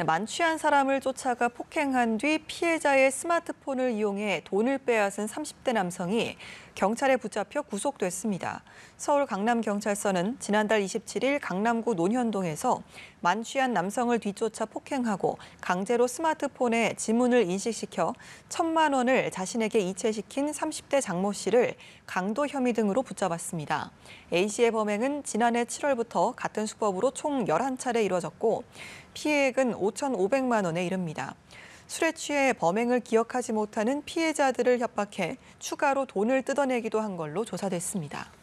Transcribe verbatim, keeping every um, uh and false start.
만취한 사람을 쫓아가 폭행한 뒤 피해자의 스마트폰을 이용해 돈을 빼앗은 삼십 대 남성이 경찰에 붙잡혀 구속됐습니다. 서울 강남경찰서는 지난달 이십칠 일 강남구 논현동에서 만취한 남성을 뒤쫓아 폭행하고 강제로 스마트폰에 지문을 인식시켜 천만 원을 자신에게 이체시킨 삼십 대 장모 씨를 강도 혐의 등으로 붙잡았습니다. A씨의 범행은 지난해 칠월부터 같은 수법으로 총 열한 차례 이뤄졌고 피해액은 오천오백만 원에 이릅니다. 술에 취해 범행을 기억하지 못하는 피해자들을 협박해 추가로 돈을 뜯어내기도 한 걸로 조사됐습니다.